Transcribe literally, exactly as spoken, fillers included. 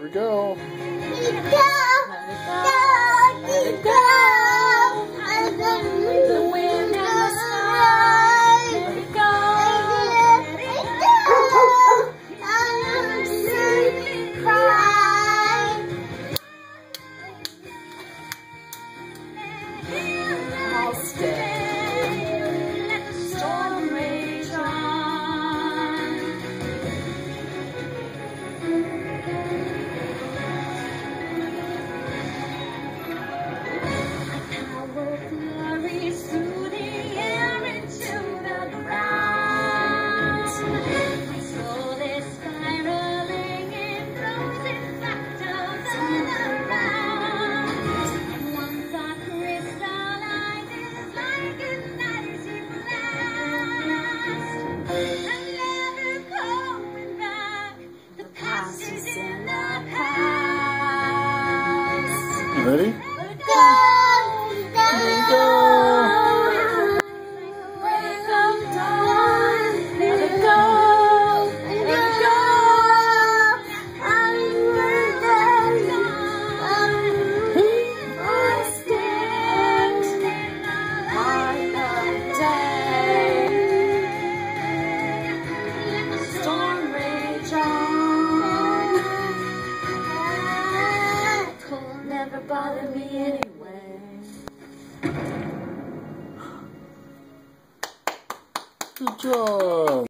we go. Let it go. Let it go. Let it go. The wind and the sky. Let it go. Let it go. I'm gonna see me cry. I'll stay. Let the storm rage on. Power flurries through the air into the ground. My soul is spiraling, it flows in fractals all around. One thought crystallizes like an icy blast. I'm never going back. The past is in the past. You ready? Let it go. Let it go. Break of dawn. Let it go. Let it go. I'm burdened. I stand light of day. Let the storm rage on. Cold never bothered me anyway. Good job.